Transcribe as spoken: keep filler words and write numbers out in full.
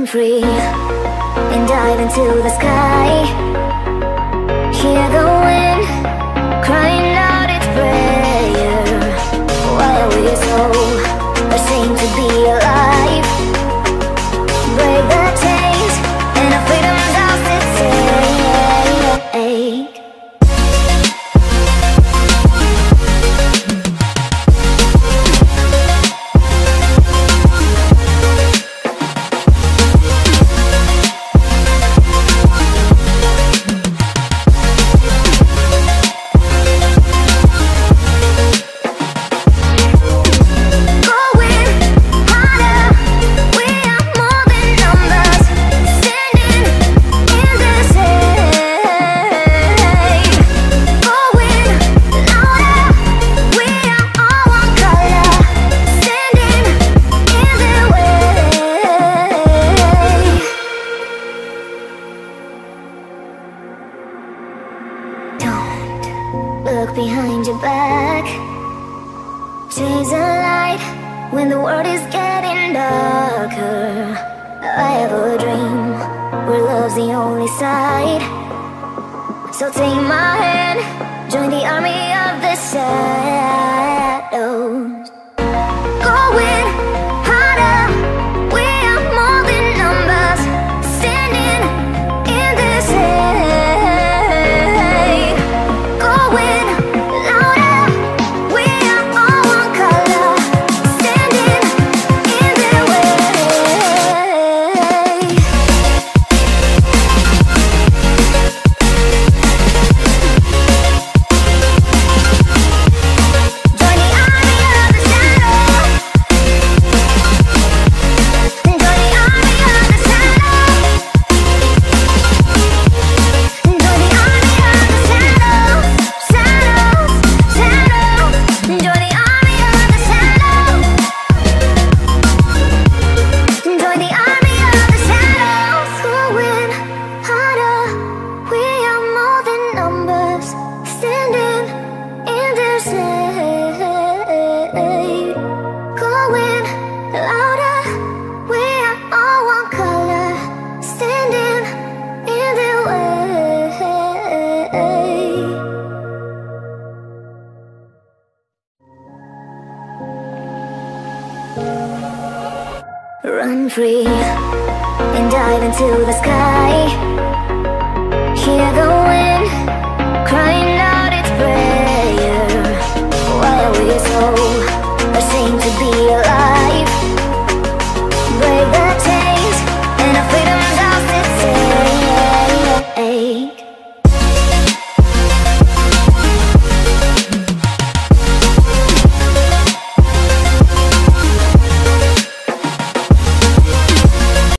Run free and dive into the sky. Hear the wind crying out its prayer. Why are we so ashamed to be alive? Break the chains and our freedom's ours to take. Look behind your back. Chase a light when the world is getting darker. I have a dream where love's the only side. So take my hand, join the army of the shadows. Going harder, we are more than numbers, standing in this hate. Going louder, we are all one color, standing in their way. Join the army of the shadow. Join the army of the shadow. Join the army of the shadow. Shadows, shadows. Join the army of the shadow. Join the army of the shadows. Going harder, we are more than numbers, standing in their shade. Going louder, we are all one color, standing in their way. Run free and dive into the sky.